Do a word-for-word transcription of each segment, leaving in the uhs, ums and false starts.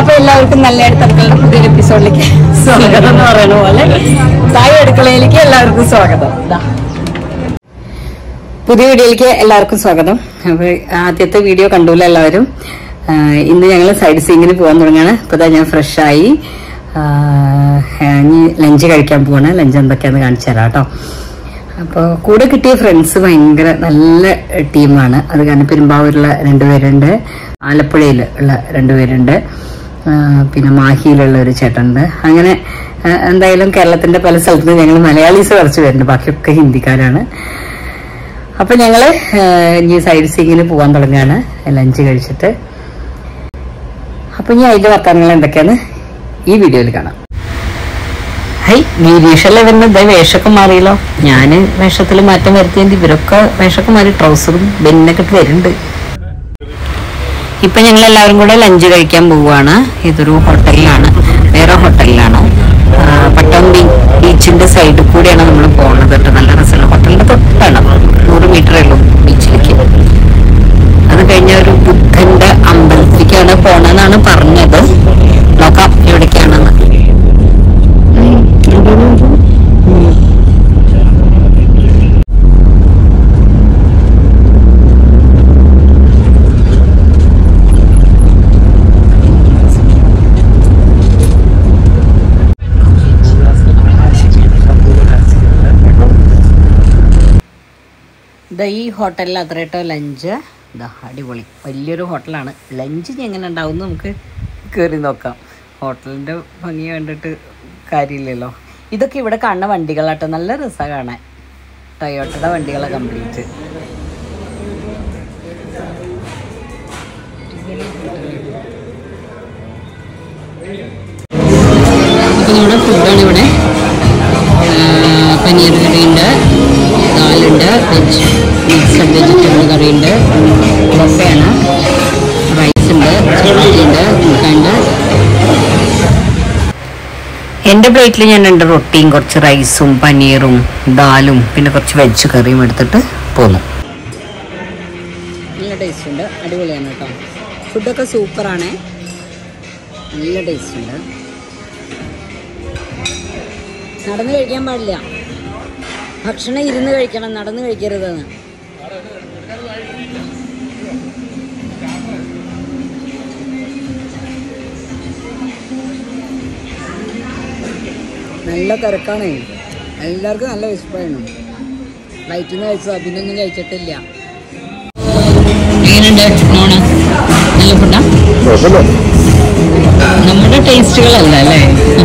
അപ്പൊ എല്ലാവർക്കും നല്ല അടുക്കളയുടെ പുതിയൊരു എപ്പിസോഡിലേക്ക് സ്വാഗതം എന്ന് പറയുന്ന പോലെ തായ് അടുക്കളയിലേക്ക് എല്ലാവർക്കും സ്വാഗതം. പുതിയ വീഡിയോയിലേക്ക് എല്ലാവർക്കും സ്വാഗതം. അപ്പൊ ആദ്യത്തെ വീഡിയോ കണ്ടൂല എല്ലാവരും. ഇന്ന് ഞങ്ങൾ സൈഡ് സീങ്ങിന് പോകാൻ തുടങ്ങാണ്. ഇപ്പൊ ഞാൻ ഫ്രഷായി ഇനി ലഞ്ച് കഴിക്കാൻ പോവാണ്. ലഞ്ച് എന്തൊക്കെയാന്ന് കാണിച്ചു തരാം കേട്ടോ. അപ്പോൾ കൂടെ കിട്ടിയ ഫ്രണ്ട്സ് ഭയങ്കര നല്ല ടീമാണ്. അത് കാരണം പെരുമ്പാവൂരുള്ള രണ്ടുപേരുണ്ട്, ആലപ്പുഴയിൽ ഉള്ള രണ്ടുപേരുണ്ട്, പിന്നെ മാഹിയിലുള്ള ഒരു ചേട്ടനുണ്ട്. അങ്ങനെ എന്തായാലും കേരളത്തിന്റെ പല സ്ഥലത്തുനിന്ന് ഞങ്ങൾ മലയാളീസ് കുറച്ച് പേരുണ്ട്, ബാക്കിയൊക്കെ ഹിന്ദിക്കാരാണ്. അപ്പൊ ഞങ്ങള് ഇനി സൈഡ് സീങ്ങിന് പോകാൻ തുടങ്ങുകയാണ് ലഞ്ച് കഴിച്ചിട്ട്. അപ്പൊ ഇനി അതിന്റെ വർത്തമാനങ്ങൾ എന്തൊക്കെയാന്ന് ഈ വീഡിയോയിൽ കാണാം. ഹൈ ഗിരീഷല്ലേ വരുന്നത്. വേഷമൊക്കെ മാറിയല്ലോ. ഞാന് വേഷത്തിൽ മാറ്റം വരുത്തിയത് ഇവരൊക്കെ വേഷമൊക്കെ മാറി ട്രൗസറും ബെന്നൊക്കെ ഇട്ട് വരുന്നുണ്ട്. ഇപ്പൊ ഞങ്ങൾ എല്ലാവരും കൂടെ ലഞ്ച് കഴിക്കാൻ പോവുകയാണ്. ഇതൊരു ഹോട്ടലിലാണ്, വേറെ ഹോട്ടലിലാണ്. പട്ടം ബീച്ചിന്റെ സൈഡിൽ കൂടെയാണ് നമ്മൾ പോകുന്നത് കേട്ടോ. നല്ല രസമുള്ള ഹോട്ടലിന്റെ തൊട്ടാണ്, നൂറ് മീറ്ററേ ഉള്ളൂ ബീച്ചിലേക്ക്. അത് കഴിഞ്ഞ ഒരു ബുദ്ധന്റെ അമ്പലത്തിലേക്കാണ് പോണെന്നാണ് പറഞ്ഞത്. നോക്കാം എവിടേക്കാണെന്ന്. ഈ ഹോട്ടലിൽ അത്ര കേട്ടോ ലഞ്ച്. ഇതാ അടിപൊളി വലിയൊരു ഹോട്ടലാണ്. ലഞ്ച് എങ്ങനെ ഉണ്ടാവും നമുക്ക് കയറി നോക്കാം. ഹോട്ടലിൻ്റെ ഭംഗി കണ്ടിട്ട് കാര്യമില്ലല്ലോ. ഇതൊക്കെ ഇവിടെ കാണുന്ന വണ്ടികളാട്ടോ, നല്ല രസമാണ് കാണാൻ. ടൊയോട്ടയുടെ വണ്ടികളെ കംപ്ലീറ്റ്. അപ്പോൾ നമ്മുടെ ഫുഡാണ് ഇവിടെ. പനീർ കറിയുണ്ട്, ദാലുണ്ട്, വെജ് മിക്സഡ് വെജിറ്റബിൾ കറിയുണ്ട്, ബഫയാണ്, റൈസുണ്ട്, ചപ്പാത്തിയുണ്ട്, മുട്ടയുണ്ട്. എൻ്റെ പ്ലേറ്റിൽ ഞാൻ രണ്ട് റൊട്ടിയും കുറച്ച് റൈസും പനീറും ദാലും പിന്നെ കുറച്ച് വെജ് കറിയും എടുത്തിട്ട് പോന്നു. നല്ല ടേസ്റ്റ് ഉണ്ട്, അടിപൊളിയാണ് കേട്ടോ. ഫുഡൊക്കെ സൂപ്പറാണ്, നല്ല ടേസ്റ്റ് ഉണ്ട്. നടന്ന് കഴിക്കാൻ പാടില്ല, ഭക്ഷണം ഇരുന്ന് കഴിക്കണം, നടന്ന് കഴിക്കരുതെന്ന്. നല്ല തിരക്കാണ്, എല്ലാവർക്കും നല്ല വിശപ്പായിരുന്നു. ഫ്ലൈറ്റിൽ നിന്ന് കഴിച്ചതാ, പിന്നെ ഒന്നും കഴിച്ചിട്ടില്ല. എങ്ങനെയുണ്ട് നോണ്? നല്ല ഫുഡാ, നമ്മുടെ ടേസ്റ്റുകളല്ല അല്ലേ.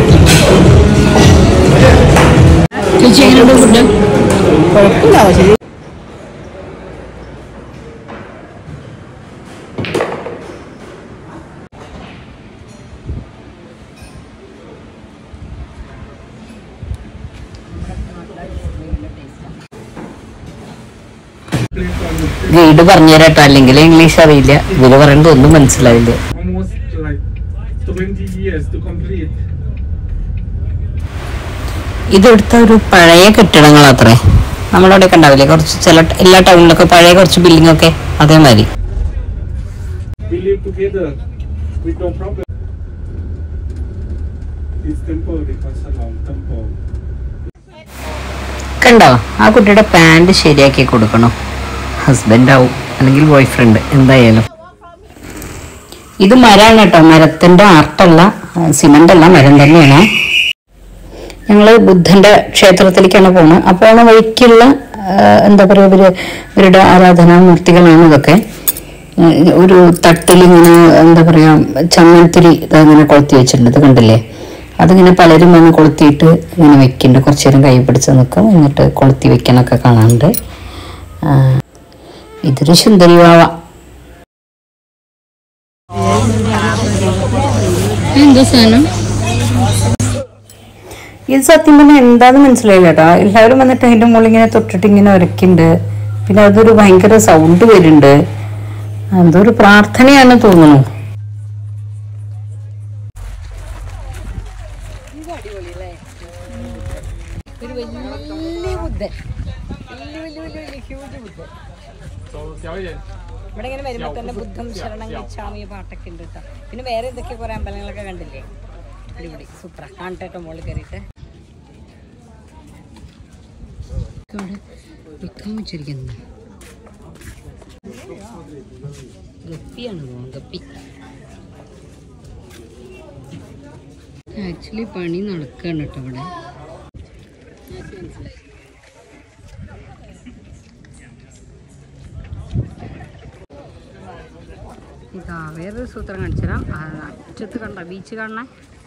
ചേച്ചി എങ്ങനെയുണ്ട് ഫുഡ്? കുഴപ്പമില്ല, ശരി. ഗൈഡ് പറഞ്ഞുതരാട്ടോ, അല്ലെങ്കിൽ ഇംഗ്ലീഷ് അറിയില്ല. ഇവര് പറയുന്നത് ഒന്നും മനസ്സിലായില്ല. ഇതെടുത്ത ഒരു പഴയ കെട്ടിടങ്ങളത്രേ. നമ്മളവിടെയൊക്കെ ഉണ്ടാവില്ലേ കുറച്ച്, ചില എല്ലാ ടൗണിലൊക്കെ പഴയ കുറച്ച് ബിൽഡിംഗ് ഒക്കെ അതേമാതിരി. കണ്ടോ, ആ കുട്ടിയുടെ പാൻറ് ശരിയാക്കി കൊടുക്കണോ? ഹസ്ബൻഡ് ആവും അല്ലെങ്കിൽ ബോയ് ഫ്രണ്ട്, എന്തായാലും. ഇത് മരമാണ് കേട്ടോ, മരത്തിന്റെ ആർട്ടല്ല, സിമന്റ് അല്ല, മരം തന്നെയാണ്. ഞങ്ങള് ബുദ്ധന്റെ ക്ഷേത്രത്തിലേക്കാണ് പോകുന്നത്. അപ്പോൾ വഴിക്കുള്ള എന്താ പറയുക, ഇവര് ഇവരുടെ ആരാധനാമൂർത്തികളാണ് ഇതൊക്കെ. ഒരു തട്ടിലിങ്ങനെ എന്താ പറയാ ചമ്മന്തിരി ഇങ്ങനെ കൊളുത്തി വെച്ചിട്ടുണ്ട്, ഇത് കണ്ടില്ലേ? അതിങ്ങനെ പലരും വന്ന് കൊളുത്തിയിട്ട് ഇങ്ങനെ വെക്കുന്നുണ്ട്. കുറച്ചു നേരം കൈ പിടിച്ച് നിൽക്കും, എന്നിട്ട് കൊളുത്തി വെക്കാനൊക്കെ കാണാറുണ്ട്. ഇതൊരു സുന്ദരി വാവ. എന്താ സാധനം ഇത്? സത്യം പറഞ്ഞാൽ എന്താന്ന് മനസ്സിലായില്ല കേട്ടോ. എല്ലാവരും വന്നിട്ട് അതിന്റെ മുകളിൽ ഇങ്ങനെ തൊട്ടിട്ട് ഇങ്ങനെ ഉരക്കുന്നുണ്ട്. പിന്നെ അതൊരു ഭയങ്കര സൗണ്ട് വരുന്നുണ്ട്. എന്തോ ഒരു പ്രാർത്ഥനയാണെന്ന് തോന്നുന്നു. ഒരു വലിയ ബുദ്ധൻ, വലിയ വലിയ വലിയ ഹ്യൂജ് ബുദ്ധൻ. ഇവിടെ ഇങ്ങനെ വരുമ്പോൾ തന്നെ ബുദ്ധം ശരണം ഗച്ഛാമി പാട്ടൊക്കെ ഉണ്ട് കേട്ടോ. പിന്നെ വേറെ എന്തൊക്കെ കുറെ അമ്പലങ്ങളൊക്കെ കണ്ടില്ലേ, അടിപൊളി സൂപ്പറാ. കാണട്ടെ മുകളിൽ കയറിയിട്ട്. ഇവിടെ വിൽക്കാൻ വെച്ചിരിക്കുന്നത് ഗപ്പിയാണ്, ഗപ്പി. ആക്ച്വലി പണി നടക്കുകയാണ് കേട്ടോ ഇവിടെ. മനസ്സിലായി. ഇതാ വേറൊരു സൂത്രം കാണിച്ചു തരാം. അറ്റത്ത് കണ്ട ബീച്ച് കാണണേ.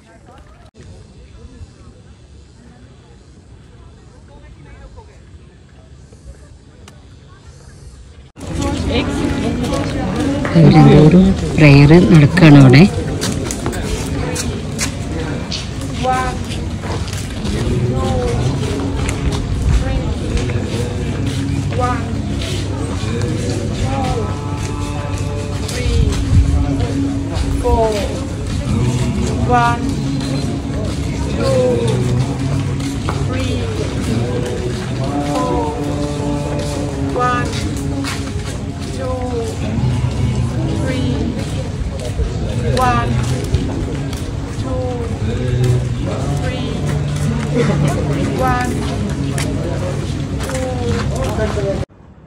അവരെന്തോരം പ്രെയർ നടക്കുകയാണ് അവിടെ. One, two, three, four. One, two, three. One, two, three. One, two.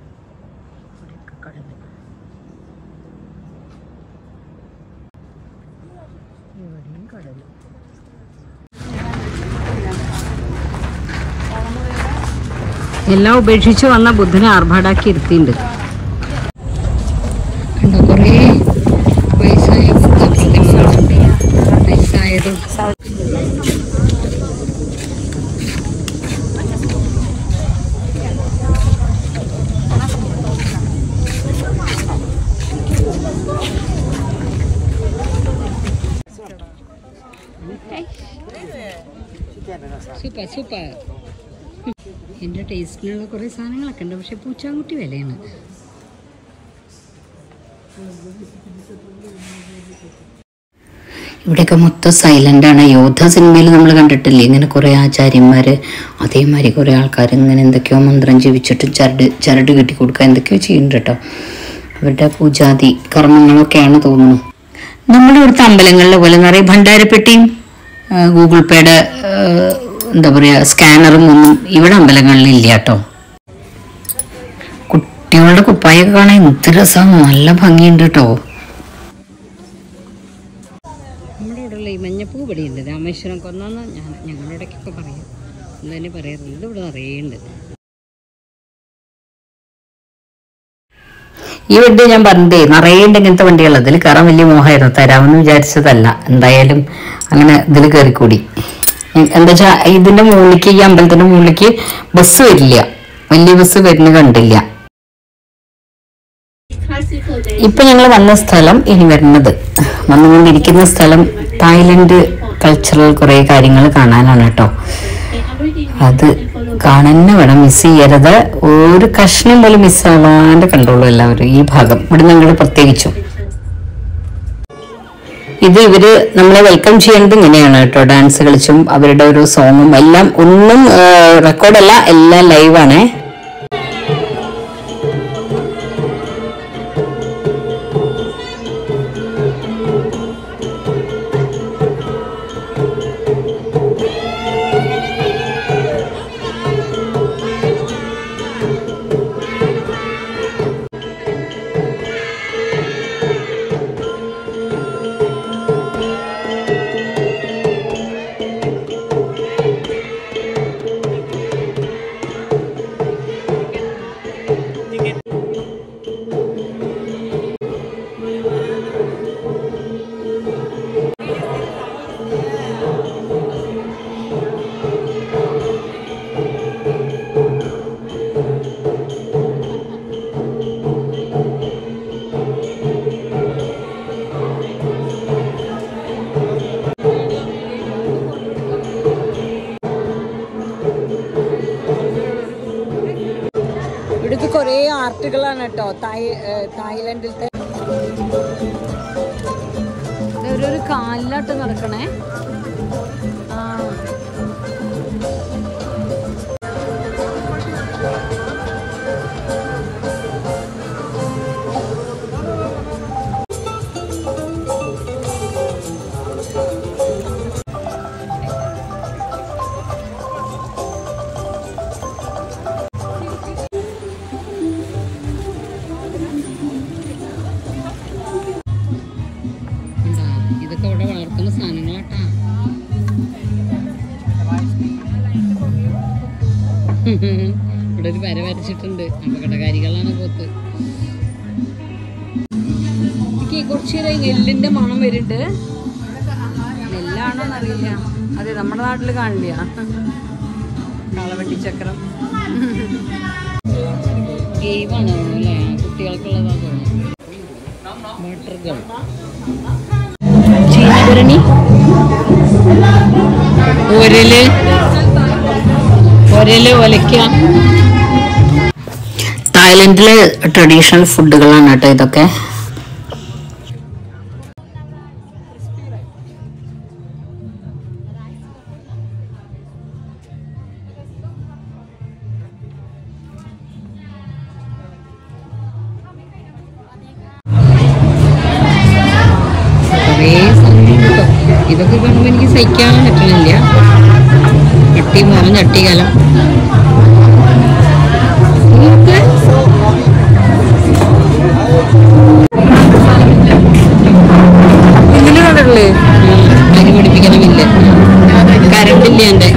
എല്ലാം ഉപേക്ഷിച്ച് വന്ന ബുദ്ധനെ ആർഭാടാക്കി ഇരുത്തിയിട്ടുണ്ട്. കണ്ടോ കുറേ വയസ്സായ ബുദ്ധപ്രതിമകളുണ്ട്. വയസ്സായത് സൂപ്പർ സൂപ്പർ. എൻ്റെ ടേസ്റ്റിനുള്ള കുറേ സാധനങ്ങളൊക്കെ ഉണ്ട്. പക്ഷെ പൂച്ചാൻകുട്ടി വിലയാണ്. ഇവിടെയൊക്കെ മൊത്തം സൈലൻ്റാണ്. യോദ്ധ സിനിമയിൽ നമ്മൾ കണ്ടിട്ടില്ലേ ഇങ്ങനെ കുറേ ആചാര്യന്മാർ, അതേമാതിരി കുറേ ആൾക്കാർ ഇങ്ങനെ എന്തൊക്കെയോ മന്ത്രം ജപിച്ചിട്ട് ചരട് ചരട് കെട്ടി കൊടുക്കുക എന്തൊക്കെയോ ചെയ്യുന്നുണ്ട് കേട്ടോ. അവരുടെ പൂജാതി കർമ്മങ്ങളൊക്കെയാണ് തോന്നുന്നു. നമ്മുടെ ഇവിടുത്തെ അമ്പലങ്ങളിലെ പോലെ നിറയെ ഭണ്ഡാരപ്പെട്ടിയും ഗൂഗിൾ പേയുടെ എന്താ പറയുക സ്കാനറും ഒന്നും ഇവിടെ അമ്പലങ്ങളിൽ ഇല്ല കേട്ടോ. കുട്ടികളുടെ കുപ്പായൊക്കെ കാണാൻ എന്ത് രസമാണ്, നല്ല ഭംഗിയുണ്ട് കേട്ടോ. നമ്മുടെ ഇവിടെയുള്ള ഈ മഞ്ഞപ്പൂ ഇവിടെയുണ്ട്. രാമേശ്വരം കൊന്നാന്ന് ഞാൻ ഞങ്ങളുടെ ഇടയ്ക്കൊക്കെ പറയാം, എന്തായാലും പറയാറുണ്ട്. ഇവിടെ നിറയുണ്ട്. ഈ വണ്ടി ഞാൻ പറഞ്ഞതേ നിറയുണ്ട് ഇങ്ങനത്തെ വണ്ടികൾ. അതിൽ കയറാൻ വലിയ മോഹമായിരുന്നു, തരാമെന്ന് വിചാരിച്ചതല്ല. എന്തായാലും അങ്ങനെ ഇതിൽ കയറിക്കൂടി. എന്താ വെച്ചാൽ ഇതിന്റെ മുകളിലേക്ക്, ഈ അമ്പലത്തിന്റെ മുകളിലേക്ക് ബസ് വരില്ല, വലിയ ബസ് വരുന്ന കണ്ടില്ല. ഇപ്പൊ ഞങ്ങൾ വന്ന സ്ഥലം, ഇനി വരുന്നത് വന്നുകൊണ്ടിരിക്കുന്ന സ്ഥലം തായ്ലൻഡ് കൾച്ചറൽ കുറെ കാര്യങ്ങൾ കാണാനാണ് കേട്ടോ. അത് കാണാൻ വേണം, മിസ് ചെയ്യരുത്. ഒരു കഷ്ണം പോലും മിസ്സാവാണ്ട് കണ്ടോളൂ എല്ലാവരും ഈ ഭാഗം. ഇവിടെ ഞങ്ങൾ പ്രത്യേകിച്ചും ഇത് ഇവര് നമ്മളെ വെൽക്കം ചെയ്യുന്നത് ഇങ്ങനെയാണ് കേട്ടോ. ഡാൻസ് കളിച്ചും അവരുടെ ഒരു സോങ്ങും എല്ലാം. ഒന്നും റെക്കോർഡല്ല, എല്ലാം ലൈവാണേ. ഇവിടുത്തെ കുറേ ആർട്ടുകളാണ് കേട്ടോ. തായ് തായ്ലൻഡിലത്തെ ഒരു കാലിലാട്ട് നടക്കണേ. ആ ഇതൊക്കെ ഇവിടെ വളർത്തുന്ന സാധനങ്ങളാട്ടാ. ഇവിടെ ഒരു വര വരച്ചിട്ടുണ്ട്. അപകടകാരികളാണ് പോത്ത്. കുറച്ച് നെല്ലിന്റെ മണം വരുന്നുണ്ട്. നെല്ലാണോന്ന് അറിയില്ല. അതെ, നമ്മുടെ നാട്ടില് കാണില്ല. കളവെട്ടിച്ചക്രം ഗെയിമാണ് അല്ലേ, കുട്ടികൾക്കുള്ളതാ തോന്നുന്നു. വാട്ടറുകൾ, ചീനപുരണി, ഒരല് ഒരല് ഒലയ്ക്ക. തായ്ലൻഡിലെ ട്രഡീഷണൽ ഫുഡുകളാണ് കേട്ടോ ഇതൊക്കെ. ഇതൊക്കെ കാണുമ്പോൾ എനിക്ക് സഹിക്കാൻ പറ്റണില്ല. ചട്ടി മരം ചട്ടികാലം ഇതില് കണ്ടിട്ടില്ലേ? അരി പഠിപ്പിക്കണമില്ല, കരണ്ടില്ല എന്റെ.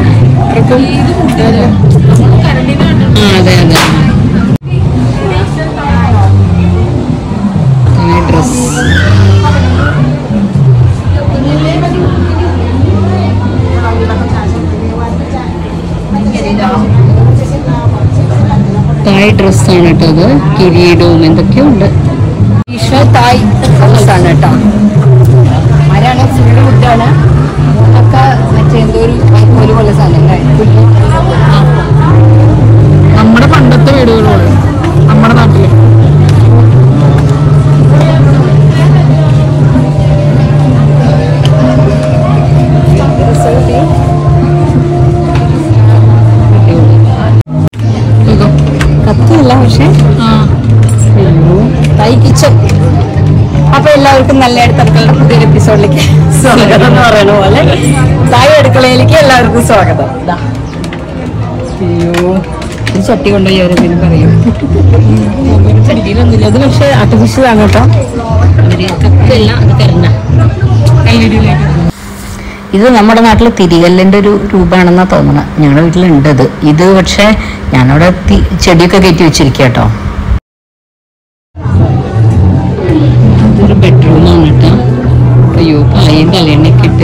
ആ അതെ അതെ. ഡ്രസ് തായ് ഡ്രസ്സാണ് കേട്ടോ അത്. കിരീടവും എന്തൊക്കെയോ ഉണ്ട്. തായ് ഡ്രസ്സാണ് കേട്ടോ. ആരാണ് ഫുള്ള് ഫുഡാണ്. ഒക്കെ മറ്റേ എന്തോ ഒരു കൈക്കോല് പോലെ സാധനം. നമ്മുടെ പണ്ടത്തെ വീടുകളുണ്ട് നമ്മുടെ നാട്ടില്. കത്തിയല്ല പക്ഷെ തായ് കിച്ചൺ. അപ്പൊ എല്ലാവർക്കും നല്ല അടുക്കളയുടെ പുതിയൊരു എപ്പിസോഡിലേക്ക് സ്വാഗതം എന്ന് പറയുന്ന പോലെ തായ് അടുക്കളയിലേക്ക് എല്ലാവർക്കും സ്വാഗതം. അയ്യോ, ഒരു ചട്ടി കൊണ്ടുപോയി അവരെന്തെങ്കിലും പറയും. ചട്ടിയിലൊന്നുമില്ല, അത് പക്ഷെ ആർട്ടിഫിഷ്യൽ ആണ് കേട്ടോ. അവര് കത്തിയല്ല, അത് കരണ്ട. ഇത് നമ്മുടെ നാട്ടിൽ തിരികല്ലിന്റെ ഒരു രൂപമാണെന്നാ തോന്നുന്നത്. ഞങ്ങളുടെ വീട്ടിലുണ്ട് ഇത്. ഇത് പക്ഷെ ഞാനവിടെ ചെടിയൊക്കെ കയറ്റി വെച്ചിരിക്കുക കേട്ടോ. ഇതൊരു ബെഡ്റൂമാണ് കേട്ടോ. അയ്യോ, പായയും തലേണ്ണയൊക്കെ ഇട്ട്.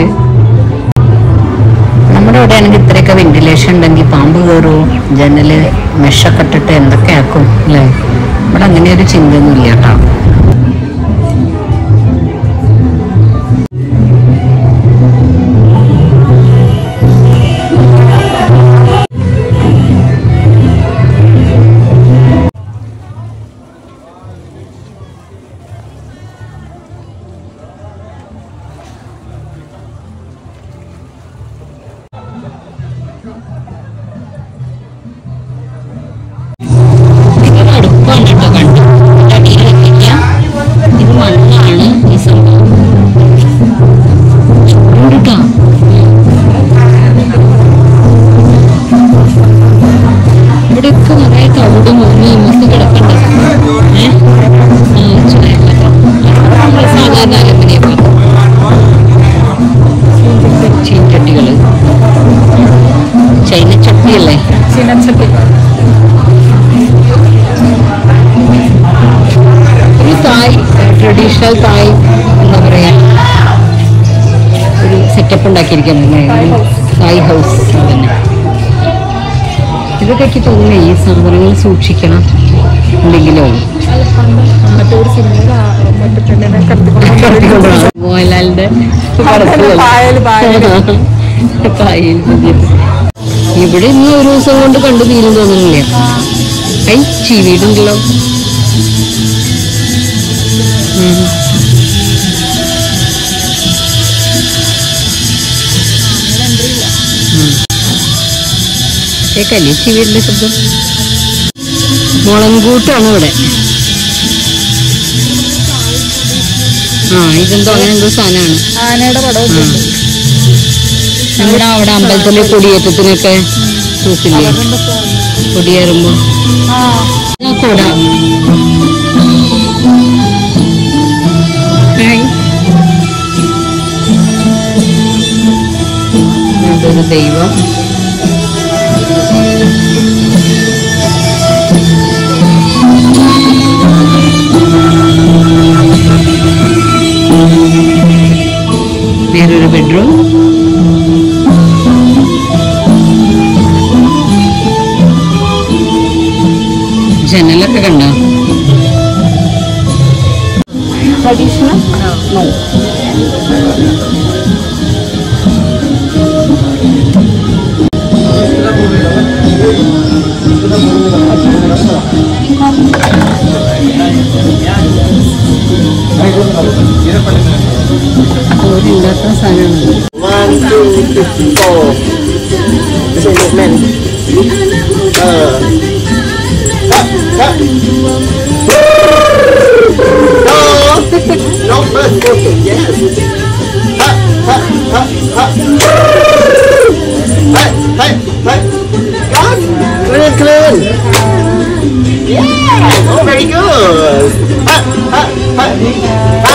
നമ്മുടെ ഇവിടെ ആണെങ്കിൽ ഇത്രയൊക്കെ വെന്റിലേഷൻ ഉണ്ടെങ്കിൽ പാമ്പ് കയറുമോ, ജനല് മെഷൊക്കെ ഇട്ടിട്ട് എന്തൊക്കെ ആക്കും അല്ലേ. ഇവിടെ അങ്ങനെ ഒരു ചിന്തയൊന്നും ഇല്ല കേട്ടോ. ട്രഡീഷണൽ തായ് എന്താ പറയാ ഒരു സെറ്റപ്പ് ഉണ്ടാക്കിയിരിക്കുന്നല്ലേ, ഒരു തായ് ഹൗസ് തന്നെ. ഇതൊക്കെ എനിക്ക് തോന്നുന്നു ഈ സാധനങ്ങൾ സൂക്ഷിക്കണം എന്തെങ്കിലോ. മോഹൻലാലിന്റെ പായൽ ഇവിടെ ഇന്ന് ഒരു ദിവസം കൊണ്ട് കണ്ടു തീരും തോന്നുന്നില്ല. ഐ ചീവീടുണ്ടല്ലോ. കേക്കല്ലേ ചീവീടിന്റെ ശബ്ദം. മുളങ്കൂട്ടാണ് ഇവിടെ. ആ ഇതെന്തോ അങ്ങനെ എന്തോ സാധനമാണ്. ആനയുടെ പടം നമ്മുടെ അവിടെ അമ്പലത്തിലെ കൊടിയേറ്റത്തിനൊക്കെ തൂക്കില്ലേ, കൊടിയേറുമ്പോ കൊട. ദൈവം. വേറൊരു ബെഡ്റൂം. ജനലൊക്കെ കണ്ടോ? Traditional? No. ഇല്ലാത്ത സാധനമാണ്. One, two, three, four. This is movement. Uh. Ha, ha. No. No first photo. Yes. Ha, ha, ha, ha. Hey, hey, hey. God. Clean, clean. Yeah. Oh, very good. Ha, ha, ha. Ha.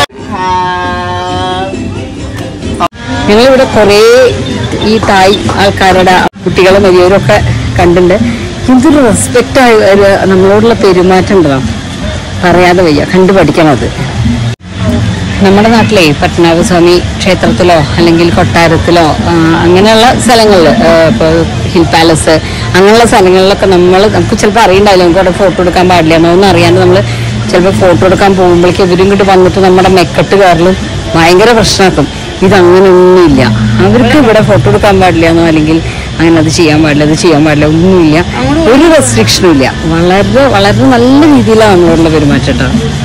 ഞങ്ങളിവിടെ കുറേ ഈ തായ് ആൾക്കാരുടെ കുട്ടികളും വലിയവരൊക്കെ കണ്ടിട്ടുണ്ട്. എന്തൊരു റെസ്പെക്റ്റായി നമ്മളോടുള്ള പെരുമാറ്റം ഉണ്ടോ, പറയാതെ വയ്യ, കണ്ടു പഠിക്കണം. അത് നമ്മുടെ നാട്ടിലെ പത്മനാഭസ്വാമി ക്ഷേത്രത്തിലോ അല്ലെങ്കിൽ കൊട്ടാരത്തിലോ അങ്ങനെയുള്ള സ്ഥലങ്ങളിൽ, ഇപ്പോൾ ഹിൽ പാലസ് അങ്ങനെയുള്ള സ്ഥലങ്ങളിലൊക്കെ നമ്മൾ നമുക്ക് ചിലപ്പോൾ അറിയണ്ടാവില്ല, നമുക്ക് അവിടെ ഫോട്ടോ എടുക്കാൻ പാടില്ല എന്നൊന്നും അറിയാണ്ട് നമ്മൾ ചിലപ്പോൾ ഫോട്ടോ എടുക്കാൻ പോകുമ്പോഴേക്കും ഇവരും ഇങ്ങോട്ട് വന്നിട്ട് നമ്മുടെ മെക്കെട്ട് കയറലും ഭയങ്കര പ്രശ്നമാക്കും. ഇതങ്ങനെയൊന്നുമില്ല. അവർക്ക് ഇവിടെ ഫോട്ടോ എടുക്കാൻ പാടില്ല എന്നോ അല്ലെങ്കിൽ അങ്ങനെ അത് ചെയ്യാൻ പാടില്ല അത് ചെയ്യാൻ പാടില്ല ഒന്നുമില്ല, ഒരു റെസ്ട്രിക്ഷനും ഇല്ല. വളരെ വളരെ നല്ല രീതിയിലാണ് നമ്മളോടുള്ള പെരുമാറ്റം.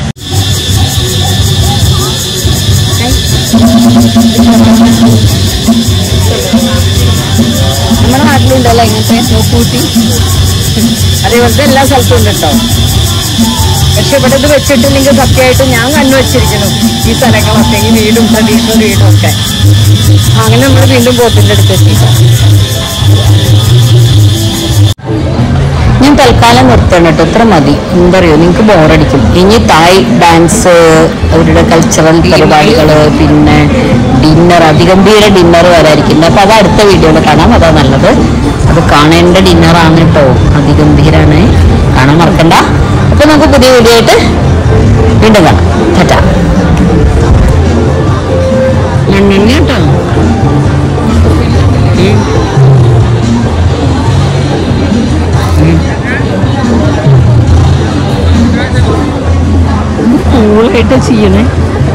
നമ്മുടെ നാട്ടിലുണ്ടല്ലോ ഇങ്ങനത്തെ നോക്കൂട്ടി, അതേപോലത്തെ എല്ലാ സ്ഥലത്തും ഉണ്ട് കേട്ടോ. പക്ഷെ ഇവിടെ ഇത് വെച്ചിട്ടില്ലെങ്കിൽ സത്യമായിട്ട് ഞാൻ കണ്ണു വെച്ചിരിക്കണം ഈ സ്ഥലങ്ങളൊക്കെ, ഈ വീടും ട്രഡീഷണൽ വീടും ഒക്കെ. അങ്ങനെ നമ്മൾ വീണ്ടും ബോട്ടിൻ്റെ അടുത്ത് എത്തി. ഞാൻ തൽക്കാലം നിർത്തണം കേട്ടോ, ഇത്ര മതി. എന്താ പറയുക, നിങ്ങൾക്ക് ബോറടിക്കും. ഇനി തായ് ഡാൻസ്, അവരുടെ കൾച്ചറൽ പരിപാടികൾ, പിന്നെ ഡിന്നർ, അതിഗംഭീര ഡിന്നർ വരായിരിക്കുന്നത്. അപ്പോൾ അത് അടുത്ത വീഡിയോയിൽ കാണാം, അതാ നല്ലത്. അത് കാണേണ്ട ഡിന്നറാണ് കേട്ടോ, അതിഗംഭീരാണ്, കാണാൻ മറക്കണ്ട. അപ്പോൾ നമുക്ക് പുതിയ വീഡിയോ ആയിട്ട് വീണ്ടും കാണാം. ടാറ്റാ. ലണ്ടൻ കേട്ടോ. കൂളായിട്ട് ചെയ്യണേ.